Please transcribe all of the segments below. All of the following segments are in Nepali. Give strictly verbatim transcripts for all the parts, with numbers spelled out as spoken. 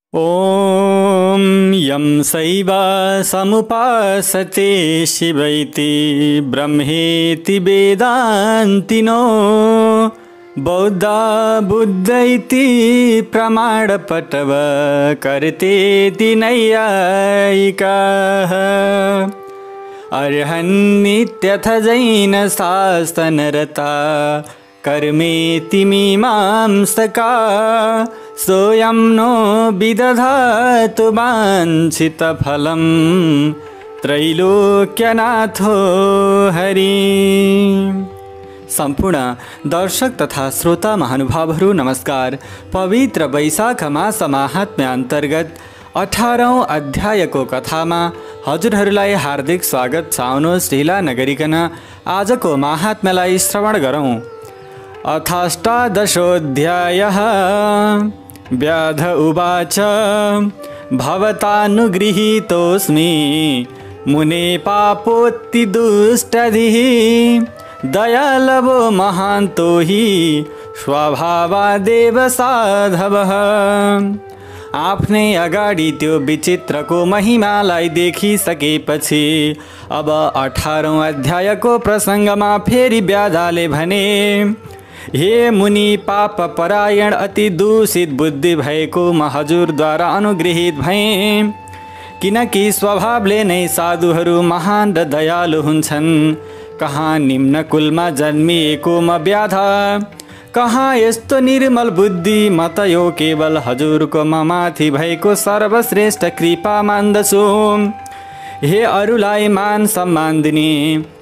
ॐ यं शैव समुपासते शिवैति ब्रह्मेति वेदान्तिनो बौद्धा बुद्धैति प्रमाणपटव कर्तेति नैयायिकाः अर्हन्नित्यथ जैनशास्त्रनरता कर्मेति मीमांसका सोऽयं नो विदधातु वाञ्छितफलं त्रैलोक्यनाथो हरि। सम्पूर्ण दर्शक तथा श्रोता महानुभावहरू नमस्कार। पवित्र वैशाख मास महात्म्य अन्तर्गत अठारौं अध्यायको कथामा हजुरहरूलाई हार्दिक स्वागत छ। आउनुहोस् ढिला नगरिकन आजको महात्म्यलाई श्रवण गरौँ। अथाष्टादशोऽध्यायः। व्याध उवाच भवतानुगृहीतोऽस्मि मुने पापोत्ति दुष्टधिः दयालवो महान्तो हि स्वभावादेव साधवः। आफ्नै अगाडि त्यो विचित्रको महिमालाई देखिसकेपछि अब अठारौं अध्यायको प्रसङ्गमा फेरि व्याधले भने, हे मुनि पाप परायण अति दूषित बुद्धि भएको म हजुरद्वारा अनुगृहित भएँ, किनकि स्वभावले नै साधुहरू महान र दयालु हुन्छन्। कहाँ निम्न कुलमा जन्मिएको म व्याध, कहाँ यस्तो निर्मल बुद्धि, म त यो केवल हजुरको म माथि भएको सर्वश्रेष्ठ कृपा मान्दछु। हे अरूलाई मान सम्मान दिने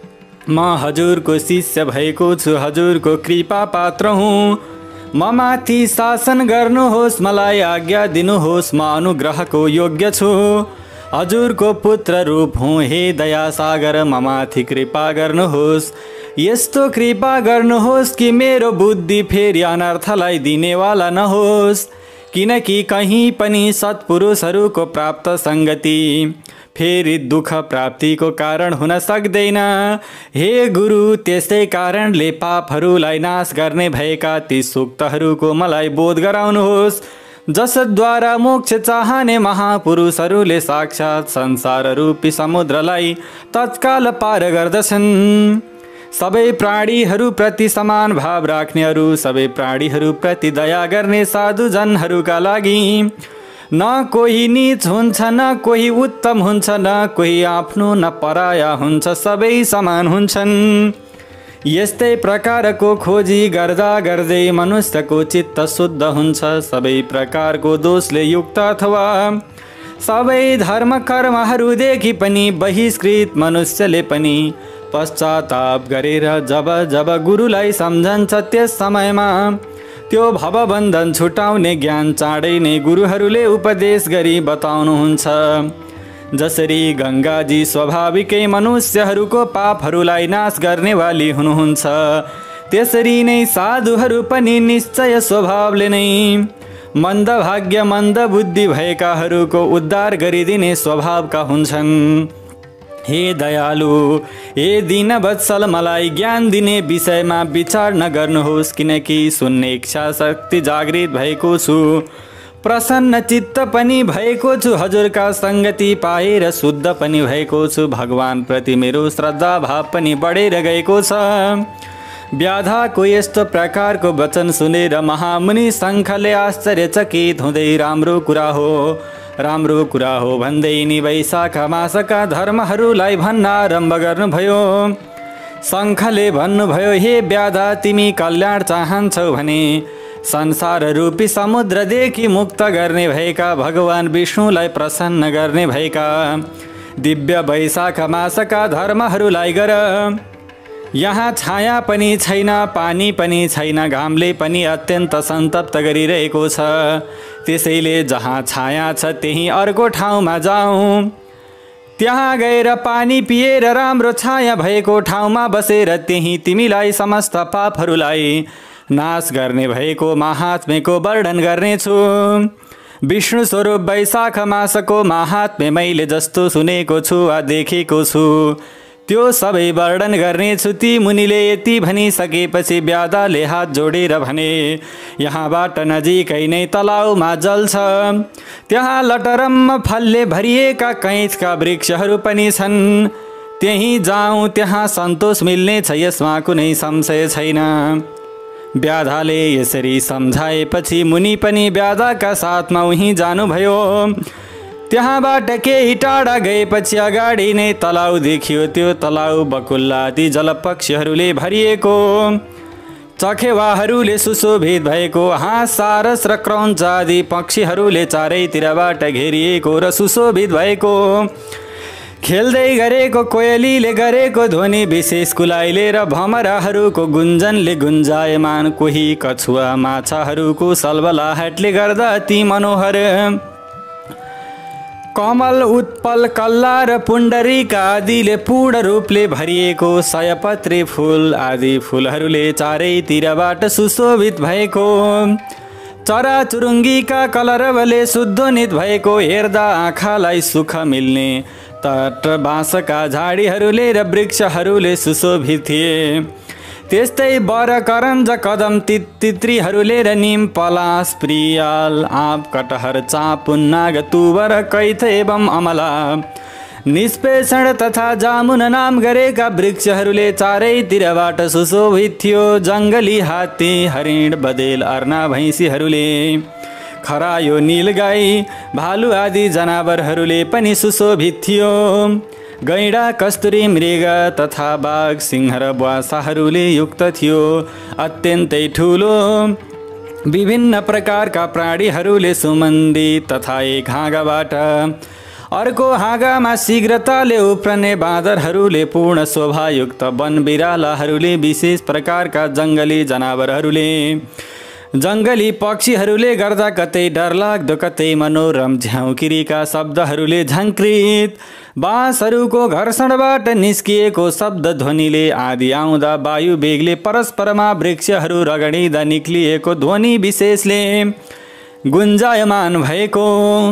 म हजुरको शिष्य भएको छु, हजुरको कृपा पात्र हुँ। म माथि शासन गर्नुहोस्, मलाई आज्ञा दिनुहोस्, म अनुग्रहको योग्य छु। हजुरको पुत्र रूप हुँ, हे दया सागर म माथि कृपा गर्नुहोस्। यस्तो कृपा गर्नुहोस् कि मेरो बुद्धि फेरि अनर्थलाई दिनेवाला नहोस्, किनकि कहीँ पनि सत्पुरुषहरूको प्राप्त सङ्गति फेरि दुःख प्राप्तिको कारण हुन सक्दैन। हे गुरु, त्यसै कारणले पापहरूलाई नाश गर्ने भएका ती सूक्तहरूको मलाई बोध गराउनुहोस्, जसद्वारा मोक्ष चाहने महापुरुषहरूले साक्षात संसार रूपी समुद्रलाई तत्काल पार गर्दछन्। सबै प्राणीहरूप्रति समान भाव राख्नेहरू, सबै प्राणीहरूप्रति दया गर्ने साधुजनहरूका लागि न कोही नीच हुन्छ, न कोही उत्तम हुन्छ, न कोही आफ्नो न पराया हुन्छ, सबै समान हुन्छन्। यस्तै प्रकारको खोजी गर्दा गर्दै मनुष्यको चित्त शुद्ध हुन्छ। सबै प्रकारको दोषले युक्त अथवा सबै धर्म कर्महरूदेखि पनि बहिष्कृत मनुष्यले पनि पश्चाताप गरेर जब जब गुरुलाई सम्झन्छ, त्यस समयमा त्यो भवबन्धन छुटाउने ज्ञान चाँडै नै गुरुहरूले उपदेश गरी बताउनुहुन्छ। जसरी गङ्गाजी स्वाभाविकै मनुष्यहरूको पापहरूलाई नाश गर्नेवाली हुनुहुन्छ, त्यसरी नै साधुहरू पनि निश्चय स्वभावले नै मन्दभाग्य मन्द बुद्धि भएकाहरूको उद्धार गरिदिने स्वभावका हुन्छन्। हे दयालु, हे दीनवत्सल, मलाई ज्ञान दिने विषयमा विचार नगर्नुहोस्, किनकि सुन्ने इच्छा शक्ति जागृत भएको छु, प्रसन्न चित्त पनि भएको छु, हजुरका सङ्गति पाएर शुद्ध पनि भएको छु, भगवान प्रति मेरो श्रद्धा भाव पनि बढेर गएको छ। व्याधको यस्तो प्रकारको वचन सुनेर महामुनि शङ्खले आश्चर्यचकित हुँदै राम्रो कुरा हो राम्रो कुरा हो भन्दै नि वैशाख मासका धर्महरूलाई भन्न आरम्भ गर्नुभयो। शङ्खले भन्नुभयो, हे व्याध, तिमी कल्याण चाहन्छौ भने संसार रूपी समुद्रदेखि मुक्त गर्ने भएका भगवान विष्णुलाई प्रसन्न गर्ने भएका दिव्य वैशाख मासका धर्महरूलाई गर। यहाँ छाया पनि छैन, पानी पनि छैन, घामले पनि अत्यन्त सन्तप्त गरिरहेको छ। त्यसैले जहाँ छाया छ त्यही अर्को ठाउँमा जाउँ, त्यहाँ गएर पानी पिएर राम्रो छाया भएको ठाउँमा बसेर त्यही तिमीलाई समस्त पापहरूलाई नाश गर्ने भएको महात्म्यको वर्णन गर्नेछु। विष्णु स्वरूप वैशाख मासको महात्म्य मैले जस्तो सुनेको छु वा देखेको छु, त्यो सबै वर्णन गर्नेछु। ती मुनिले यति भनिसकेपछि ब्याधाले हात जोडेर भने, यहाँबाट नजिकै नै तलाउमा जल छ, त्यहाँ लटरम्म फलले भरिएका कैँचका वृक्षहरू पनि छन्, त्यहीँ जाउँ, त्यहाँ सन्तोष मिल्नेछ, यसमा कुनै संशय छैन। ब्याधाले यसरी सम्झाएपछि मुनि पनि ब्याधाका साथमा उहीँ जानुभयो। त्यहाँबाट केही टाढा गएपछि अगाडि नै तलाउ देखियो। त्यो तलाउ बकुल्लादि जलपक्षीहरूले भरिएको, चखेवाहरूले सुशोभित भएको, हाँस सारस र क्रौञ्च आदि पक्षीहरूले चारैतिरबाट घेरिएको र सुशोभित भएको, खेल्दै गरेको कोयलीले गरेको ध्वनि, विशेष कुलाइले र भमराहरूको गुन्जनले गुन्जायमान, कोही कछुवा माछाहरूको सलबलाहटले गर्दा अति मनोहर, कमल उत्पल कल्ला र पुण्डरीका आदिले पूर्ण रूपले भरिएको, सयपत्री फूल आदि फूलहरूले चारैतिरबाट सुशोभित भएको, चराचुरुङ्गीका कलरवले सुध्वनित भएको, हेर्दा आँखालाई सुख मिल्ने तट बाँसका झाडीहरूले र वृक्षहरूले सुशोभित थिए। त्यस्तै बर करञ्ज कदम तित्रीहरूले र निम पलास प्रियाल आँप कटहर चाँप नाग तुवर कैथ एवं अमला निष्पेषण तथा जामुन नाम गरेका वृक्षहरूले चारैतिरबाट सुशोभित थियो। जङ्गली हात्ती हरिण बदेल अर्ना भैँसीहरूले, खरायो नीलगाई भालु आदि जनावरहरूले पनि सुशोभित थियो। गैंडा कस्तुरी मृग तथा बाघ सिंह र ब्वासाहरूले युक्त थियो। अत्यन्तै ठुलो विभिन्न प्रकारका प्राणीहरूले सुमन्दित तथा एक हाँगाबाट अर्को हाँगामा शीघ्रताले उफ्रने बाँदरहरूले, पूर्ण शोभायुक्त वन बिरालाहरूले, विशेष प्रकारका जङ्गली जनावरहरूले, जङ्गली पक्षीहरूले गर्दा कतै डरलाग्दो कतै मनोरम झ्याउकिरीका शब्दहरूले झङ्कृत, बाँसहरूको घर्षणबाट निस्किएको शब्द ध्वनिले आदि आउँदा वायु वेगले परस्परमा वृक्षहरू रगडिँदा निक्लिएको ध्वनि विशेषले गुन्जायमान भएको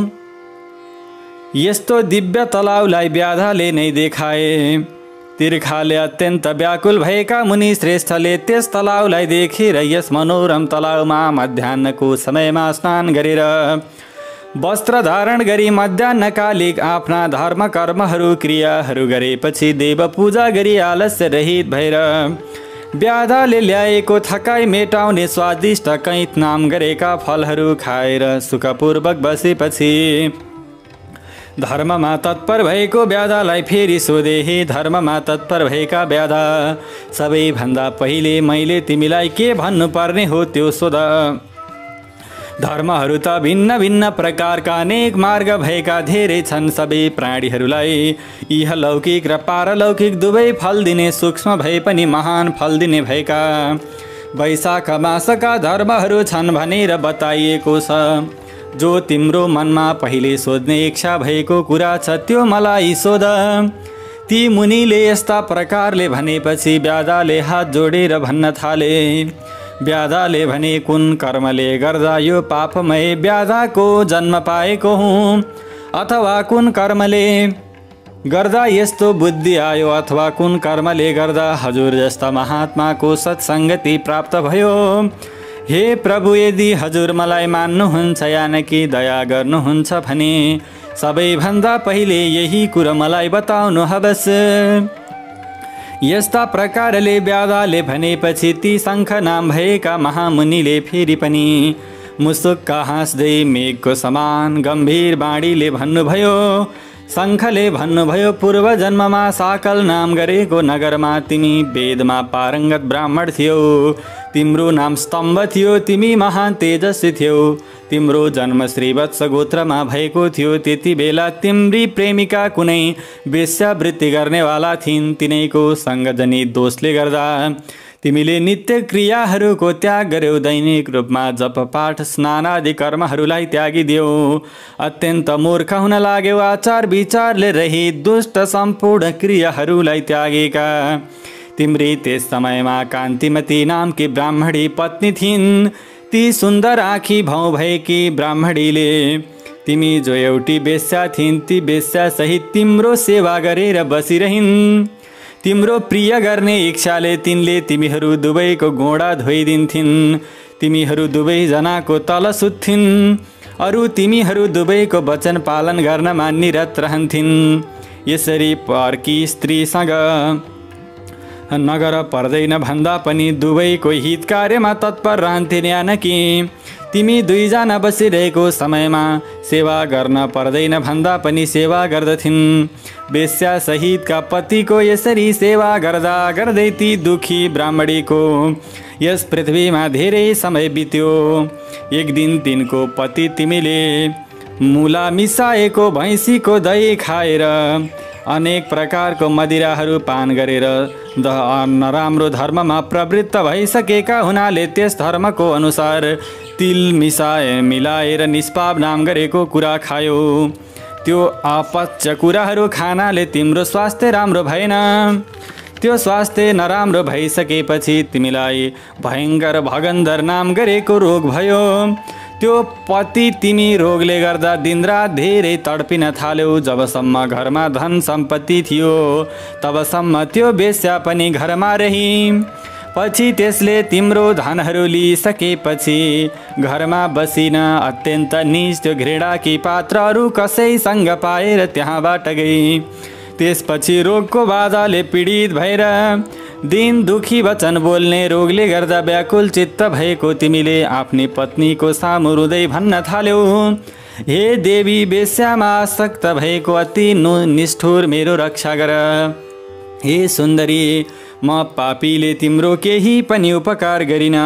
यस्तो दिव्य तलाउलाई ब्याधाले नै देखाए। तिर्खाले अत्यन्त व्याकुल भएका मुनि श्रेष्ठले त्यस तलाउलाई देखेर यस मनोरम तलाउमा मध्याह्नको समयमा स्नान गरेर वस्त्र धारण गरी मध्याह्नकालिक आफ्ना धर्म कर्महरू क्रियाहरू गरेपछि देव पूजा गरी आलस्य रहित भएर ब्याधाले ल्याएको थकाइ मेटाउने स्वादिष्ट कैथ नाम गरेका फलहरू खाएर सुखपूर्वक बसेपछि धर्ममा तत्पर भएको ब्याधालाई फेरि सोधे, हे धर्ममा तत्पर भएका ब्याधा, सबैभन्दा पहिले मैले तिमीलाई के भन्नुपर्ने हो त्यो सोध। धर्महरू त भिन्न भिन्न प्रकारका अनेक मार्ग भएका धेरै छन्। सबै प्राणीहरूलाई इहलौकिक र पारलौकिक दुवै फल दिने, सूक्ष्म भए पनि महान फल दिने भएका वैशाख मासका धर्महरू छन् भनेर बताइएको छ। जो तिम्रो मनमा पहिले सोध्ने इच्छा भएको कुरा छ त्यो मलाई सोध। ती मुनिले यस्ता प्रकारले भनेपछि ब्याधाले हात जोडेर भन्न थाले। ब्याधाले भने, कुन कर्मले गर्दा यो पापमय ब्याधाको जन्म पाएको हुँ, अथवा कुन कर्मले गर्दा यस्तो बुद्धि आयो, अथवा कुन कर्मले गर्दा हजुर जस्ता महात्माको सत्सङ्गति प्राप्त भयो। हे प्रभु, यदि हजुर मलाई मान्नुहुन्छ यानकि दया गर्नुहुन्छ भने सबैभन्दा पहिले यही कुरा मलाई बताउनु हवस्। यस्ता प्रकारले ब्याधाले भनेपछि ती शङ्ख नाम भएका महामुनिले फेरि पनि मुसुक्क हाँस्दै मेघको समान गम्भीर बाणीले भन्नुभयो। शङ्खले भन्नुभयो, पूर्व जन्ममा साकल नाम गरेको नगरमा तिमी वेदमा पारङ्गत ब्राह्मण थियौ। तिम्रो नाम स्तम्भ थियो, तिमी महान तेजस्वी थियौ। तिम्रो जन्म श्रीवत्स गोत्रमा भएको थियो। त्यति बेला तिम्री प्रेमिका कुनै वेश्यावृत्ति गर्नेवाला थिइन्। तिनैको सङ्गजनित दोषले गर्दा तिमीले नित्य क्रियाहरूको त्याग गर्यौ। दैनिक रूपमा जप पाठ स्नान आदि कर्महरूलाई त्यागिदियौ। अत्यन्त मूर्ख हुन लाग्यौ। आचार विचारले रहित दुष्ट सम्पूर्ण क्रियाहरूलाई त्यागेका तिम्री त्यस समयमा कान्तिमती नामकी ब्राह्मणी पत्नी थिइन्। ती सुन्दर आँखी भाउ भएकी ब्राह्मणीले तिमी जो एउटी वेश्या थिइन् ती वेश्या सहित तिम्रो सेवा गरेर बसिरहिन्। तिम्रो प्रिय गर्ने इच्छाले तिनले तिमीहरू दुवैको घोडा धोइदिन्थिन्। तिमीहरू दुवैजनाको तल सुत्थिन्। अरू तिमीहरू दुवैको वचन पालन गर्नमा निरत रहन्थिन्। यसरी परकी स्त्रीसँग नगर पर्दैन भन्दा पनि दुवैको हित कार्यमा तत्पर रहन्थिन्। यानकि तिमी दुईजना बसिरहेको समयमा सेवा गर्न पर्दैन भन्दा पनि सेवा गर्दथिन्। वेश्या सहितका पतिको यसरी सेवा गर्दा गर्दै ती दुखी ब्राह्मणीको यस पृथ्वीमा धेरै समय बित्यो। एक दिन तिनको पति तिमीले मुला मिसाएको भैँसीको दही खाएर अनेक प्रकारको मदिराहरू पान गरेर द नराम्रो धर्ममा प्रवृत्त भइसकेका हुनाले त्यस धर्मको अनुसार तिल मिसाए मिलाएर निष्पाप नाम गरेको कुरा खायो। त्यो अपच कुराहरू खानाले तिम्रो स्वास्थ्य राम्रो भएन। त्यो स्वास्थ्य नराम्रो भइसकेपछि तिमीलाई भयङ्कर भगन्धर नाम गरेको रोग भयो। त्यो पति तिमी रोगले गर्दा दिनरात धेरै तडपिन थाल्यौ। जबसम्म घरमा धन सम्पत्ति थियो तबसम्म त्यो वेश्या पनि घरमा रही। पछि त्यसले तिम्रो धनहरू लिइसकेपछि घरमा बसिन अत्यन्त निज त्यो घृणाकी पात्रहरू कसैसँग पाएर त्यहाँबाट गई। त्यसपछि रोगको बाधाले पीडित भएर दिन दुखी वचन बोल्ने रोगले गर्दा व्याकुल चित्त भएको तिमीले आफ्नी पत्नीको सामु रुँदै भन्न थाल्यौ, हे देवी, वेश्यामा आसक्त भएको अति निष्ठुर मेरो रक्षा गर। हे सुन्दरी, म पापीले तिम्रो केही पनि उपकार गरिन।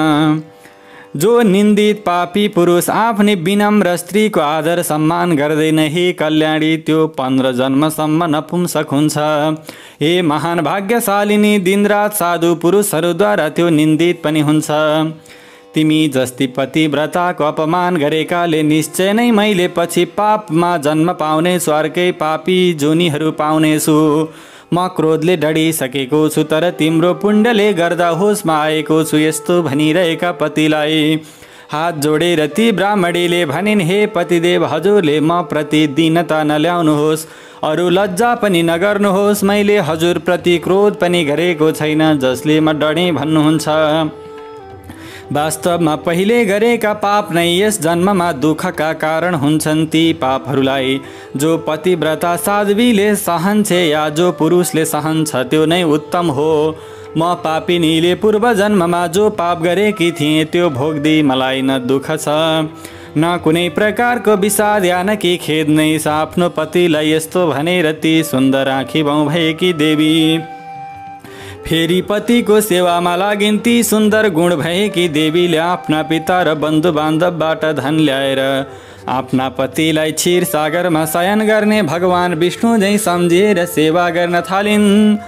जो निन्दित पापी पुरुष आफ्नै विनम्र स्त्रीको आदर सम्मान गर्दैन, हे कल्याणी, त्यो पन्ध्र जन्मसम्म नपुंसक हुन्छ। हे महान भाग्यशालिनी, दिनरात साधु पुरुषहरूद्वारा त्यो निन्दित पनि हुन्छ। तिमी जस्ती पतिव्रताको अपमान गरेकाले निश्चय नै मैले पछि पापमा जन्म पाउनेछु, अर्कै पापी जोनीहरू पाउनेछु। म क्रोधले डढिसकेको छु, तर तिम्रो पुण्यले गर्दा होसमा आएको छु। यस्तो भनिरहेका पतिलाई हात जोडेर ती ब्राह्मणीले भनिन्, हे पतिदेव, हजुरले म प्रति दीनता नल्याउनुहोस्, अरू लज्जा पनि नगर्नुहोस्। मैले हजुर प्रति क्रोध पनि गरेको छैन, जसले म डढेँ भन्नुहुन्छ। वास्तवमा पहिले गरेका पाप नै यस जन्ममा दुःखका कारण हुन्छन्। ती पापहरूलाई जो पतिव्रता साध्वीले सहन्छ या जो पुरुषले सहन्छ त्यो नै उत्तम हो। म पापिनीले पूर्व जन्ममा जो पाप गरेकी थिएँ त्यो भोग्दै मलाई न दुःख छ न कुनै प्रकारको विषाद या न कि खेद नै छ। आफ्नो पतिलाई यस्तो भनेर ती सुन्दर आँखी बाउ भएकी देवी फेरि पतिको सेवामा लागिन्। ती सुन्दर गुण भएकी देवीले आफ्ना पिता र बन्धु बान्धवबाट धन ल्याएर आफ्ना पतिलाई क्षीर सागरमा शयन गर्ने भगवान विष्णु झैँ सम्झिएर सेवा गर्न थालिन्।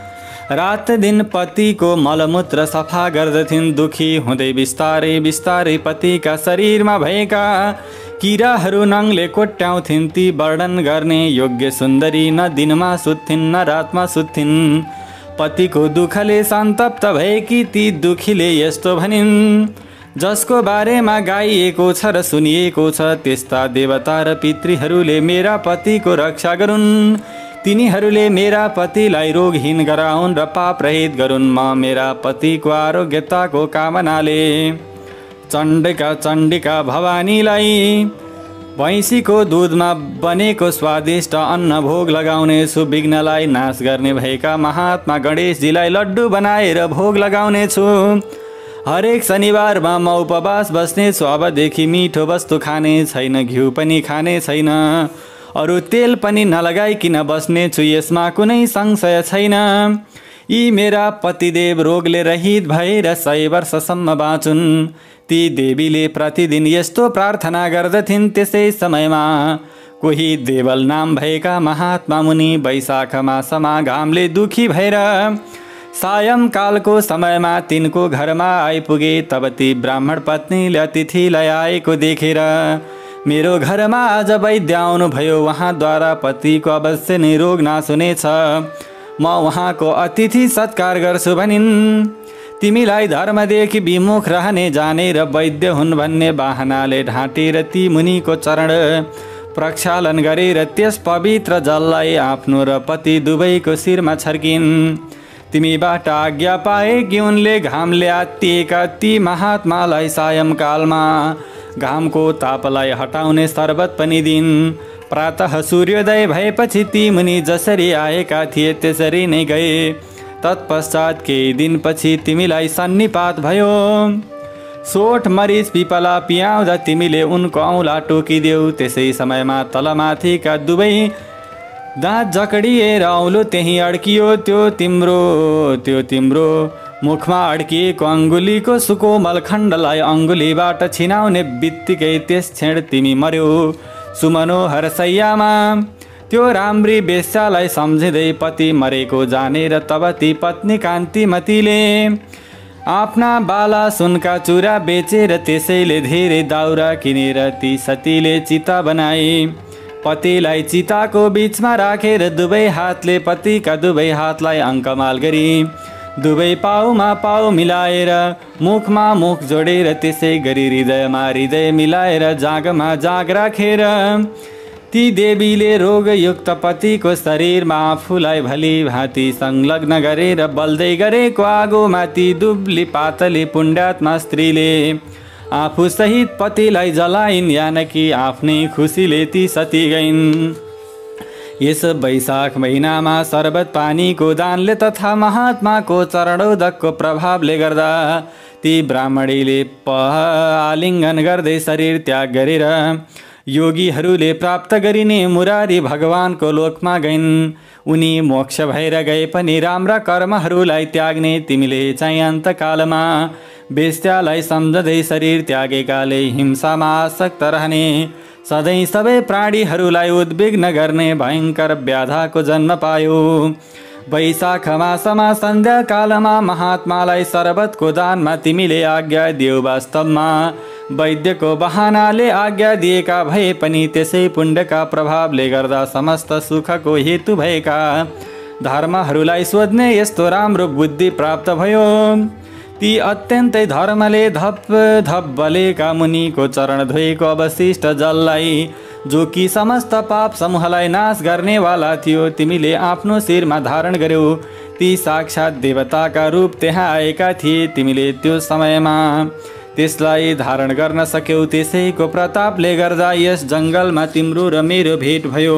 रात दिन पतिको मलमूत्र सफा गर्दथिन्। दुखी हुँदै बिस्तारै बिस्तारै पतिका शरीरमा भएका किराहरू नङले कोट्याउँथिन्। ती वर्णन गर्ने योग्य सुन्दरी न दिनमा सुत्थिन् न रातमा सुत्थिन्। पतिको दुःखले सन्तप्त भएकी ती दुखीले यस्तो भनिन्, जसको बारेमा गाइएको छ र सुनिएको छ, त्यस्ता देवता र पितृहरूले मेरा पतिको रक्षा गरून्। तिनीहरूले मेरा पतिलाई रोगहीन गराउन् र पाप रहित गरून्। म मेरा पतिको आरोग्यताको कामनाले चण्डिका चण्डिका भवानीलाई भैँसीको दुधमा बनेको स्वादिष्ट अन्न भोग लगाउनेछु। विघ्नलाई नाश गर्ने भएका महात्मा गणेशजीलाई लड्डु बनाएर भोग लगाउनेछु। हरेक शनिबारमा म उपवास बस्नेछु। अबदेखि मिठो वस्तु खाने छैन, घिउ पनि खाने छैन, अरू तेल पनि नलगाइकन बस्नेछु। यसमा कुनै संशय छैन। यी मेरा पतिदेव रोगले रहित भएर सय वर्षसम्म बाँचुन्। ती देवीले प्रतिदिन यस्तो प्रार्थना गर्दथिन्। त्यसै समयमा कोही देवल नाम भएका महात्मा मुनि वैशाख मासमा घामले दुखी भएर सायंकालको समयमा तिनको घरमा आइपुगे। तब ती ब्राह्मण पत्नीले अतिथिलाई आएको देखेर, मेरो घरमा आज वैद्य आउनुभयो, उहाँद्वारा पतिको अवश्य नै रोग नाश हुनेछ, म उहाँको अतिथि सत्कार गर्छु भनिन्। तिमीलाई धर्मदेखि विमुख रहने जाने र वैद्य हुन् भन्ने बाहनाले ढाँटेर ती मुनिको चरण प्रक्षालन गरेर त्यस पवित्र जललाई आफ्नो र पति दुवैको शिरमा छर्किन्। तिमीबाट आज्ञा पाए कि उनले घामले आत्तिएका ती महात्मालाई सायंकालमा घामको तापलाई हटाउने शरबत पनि दिन्। प्रातः सूर्योदय भएपछि ती मुनि जसरी आएका थिए त्यसरी नै गए। तत्पश्चात केही दिनपछि तिमीलाई सन्निपात भयो। सोठ मरिच पिपला पियाउँदा तिमीले उनको औँला टोकिदेऊ। त्यसै समयमा तलमाथिका दुवै दाँत जकडिएर औलो त्यहीँ अड्कियो। त्यो तिम्रो त्यो तिम्रो मुखमा अड्किएको अङ्गुलीको सुकोमल खण्डलाई अङ्गुलीबाट छिनाउने बित्तिकै त्यस क्षण तिमी मर्यौ। सुमनोहर शैयामा त्यो राम्री बेस्यालाई सम्झिँदै पति मरेको जानेर तब ती पत्नी कान्तिमतीले आफ्ना बाला सुनका चुरा बेचेर त्यसैले धेरै दाउरा किनेर ती सतीले चिता बनाए। पतिलाई चिताको बीचमा राखेर दुवै हातले पतिका दुवै हातलाई अङ्कमाल गरी दुवै पाउमा पाउ मिलाएर मुखमा मुख जोडेर त्यसै गरी हृदयमा हृदय मिलाएर जागमा जाग राखेर ती देवीले रोगयुक्त पतिको शरीरमा आफूलाई भली भाँति संलग्न गरेर बल्दै गरेको आगोमाथि दुब्ली पातली पुण्डात्मा स्त्रीले आफू सहित पतिलाई जलाइन्। यानकी आफ्नै खुसीले ती सती गइन्। यस वैशाख महिनामा शरबत पानीको दानले तथा महात्माको चरणोदकको प्रभावले गर्दा ती ब्राह्मणीले पह आलिङ्गन गर्दै शरीर त्याग गरेर योगीहरूले प्राप्त गरिने मुरारी भगवानको लोकमा गइन्। उनी मोक्ष भएर गए पनि राम्रा कर्महरूलाई त्याग्ने तिमीले चाहिँ अन्तकालमा बेस्यालाई सम्झँदै शरीर त्यागेकाले हिंसामा आसक्त रहने सधैँ सबै प्राणीहरूलाई उद्विग्न गर्ने भयङ्कर व्याधाको जन्म पायो। वैशाख मासमा सन्ध्याकालमा महात्मालाई शरबतको दानमा तिमीले आज्ञा दियो। वास्तवमा वैद्यको बहानाले आज्ञा दिएका भए पनि त्यसै पुण्यका प्रभावले गर्दा समस्त सुखको हेतु भएका धर्महरूलाई सोध्ने यस्तो राम्रो बुद्धि प्राप्त भयो। ती अत्यन्तै धर्मले धप धप बलेका मुनिको चरण धोएको अवशिष्ट जललाई जो कि समस्त पाप समूहलाई नाश गर्नेवाला थियो तिमीले आफ्नो शिरमा धारण गर्यौ। ती साक्षात देवताका रूप त्यहाँ आएका थिए। तिमीले त्यो समयमा त्यसलाई धारण गर्न सक्यौ। त्यसैको प्रतापले गर्दा यस जङ्गलमा तिम्रो र मेरो भेट भयो।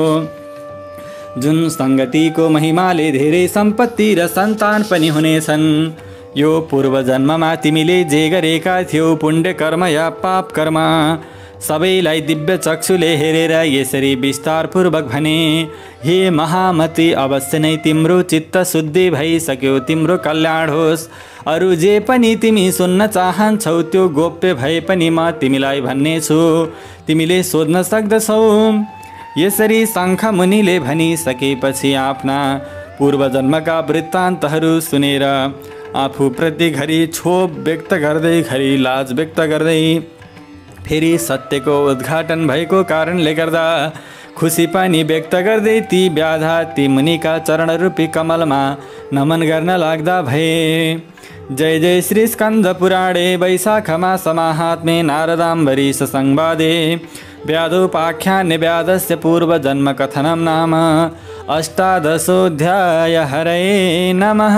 जुन सङ्गतिको महिमाले धेरै सम्पत्ति र सन्तान पनि हुनेछन्। यो पूर्व जन्ममा तिमीले जे गरेका थियौ पुण्य कर्म या पाप कर्म सबैलाई दिव्य चक्षुले हेरेर यसरी विस्तारपूर्वक भने, हे महामती, अवश्य नै तिम्रो चित्त शुद्धि भइसक्यो। तिम्रो कल्याण होस्। अरू जे पनि तिमी सुन्न चाहन्छौ त्यो गोप्य भए पनि म तिमीलाई भन्ने छु, तिमीले सोध्न सक्दछौ। यसरी शङ्ख मुनिले भनिसकेपछि आफ्ना पूर्वजन्मका वृत्तान्तहरू सुनेर आफूप्रति घरि क्षोभ व्यक्त गर्दै घरि लाज व्यक्त गर्दै फेरि सत्यको उद्घाटन भएको कारणले गर्दा खुसी पनि व्यक्त गर्दै ती व्याधा ती मुनिका चरणरूपी कमलमा नमन गर्न लाग्दा भए। जय जय श्री स्कन्द पुराणे वैशाखमा समाहात्म्ये नारदाम्बरीश संवादे व्याधोपाख्याने व्याधस्य पूर्वजन्मकथनं नाम अष्टादशोऽध्याय। हरये नमः।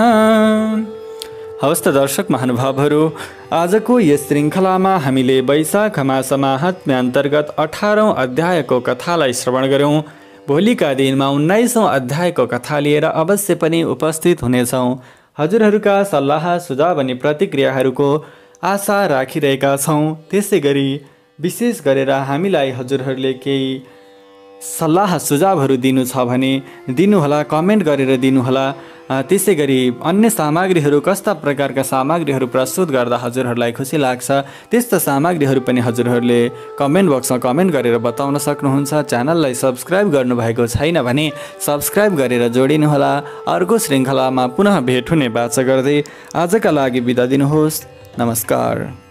हवस् त दर्शक महानुभावहरू, आजको यस श्रृङ्खलामा हामीले वैशाख मास माहात्म्य अन्तर्गत अठारौँ अध्यायको कथालाई श्रवण गऱ्यौँ। भोलिका दिनमा उन्नाइसौँ अध्यायको कथा लिएर अवश्य पनि उपस्थित हुनेछौँ। हजुरहरूका सल्लाह सुझाव अनि प्रतिक्रियाहरूको आशा राखिरहेका छौँ। त्यसै गरी विशेष गरेर हामीलाई हजुरहरूले केही सल्लाह सुझावहरू दिनु छ भने दिनुहोला, कमेन्ट गरेर दिनुहोला। त्यसै गरी अन्य सामग्रीहरू कस्ता प्रकारका सामग्रीहरू प्रस्तुत गर्दा हजुरहरूलाई खुसी लाग्छ त्यस्ता सामग्रीहरू पनि हजुरहरूले कमेन्ट बक्समा कमेन्ट गरेर बताउन सक्नुहुन्छ। च्यानललाई सब्सक्राइब गर्नुभएको छैन भने सब्सक्राइब गरेर जोडिनुहोला। अर्को श्रृङ्खलामा पुनः भेट हुने बाचा गर्दै आजका लागि बिदा दिनुहोस्। नमस्कार।